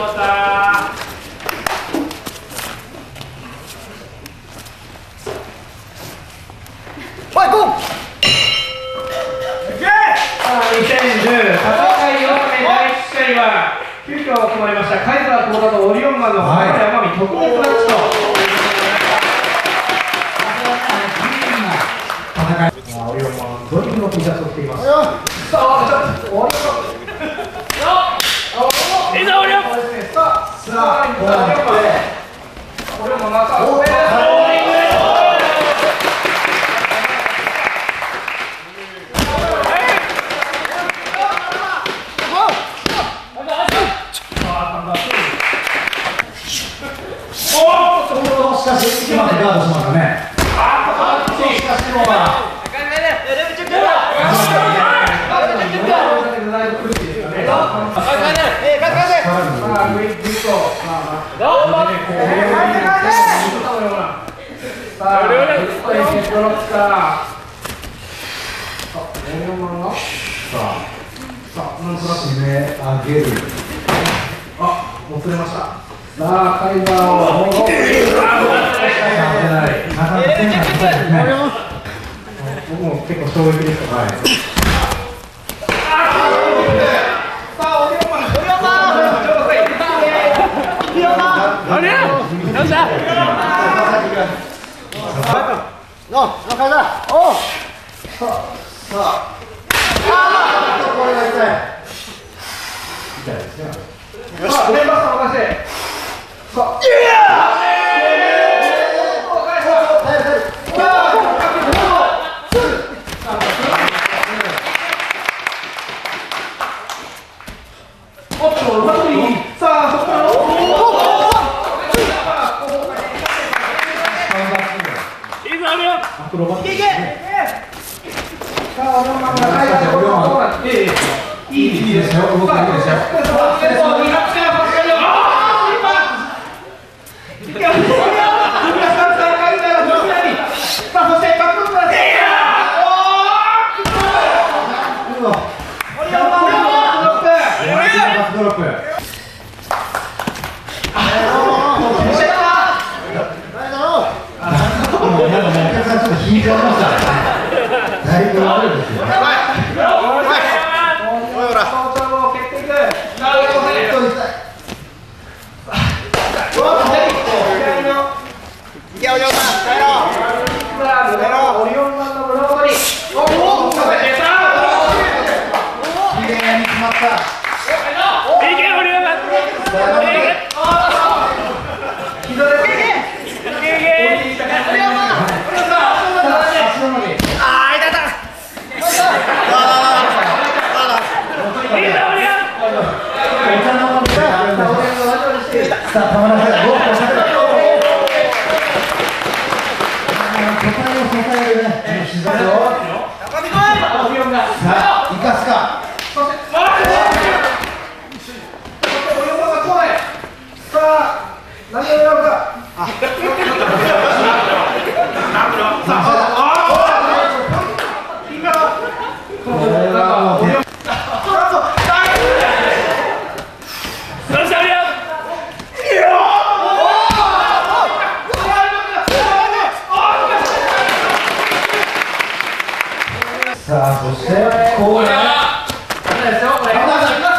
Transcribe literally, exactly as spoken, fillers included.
った。 はい、ゴー。 にせんじゅう戦いよんめだいいち試合は急遽組まれましたカイザーコーラとオリオンマンの浜田山美特別マッチと戦い。オリオンマンドリフの T シャツを着ています。さあオリオンマンいざオリオンさあオリオンマンオリオンマンまたオリオンマンしかし、今のガードしましたね。ああ、しかしもは。あげる。あ、もつれました。さあ、カイザーを。僕も結構衝撃ですから。いいですよ、動きいいですよ。さあ、そして、こうや。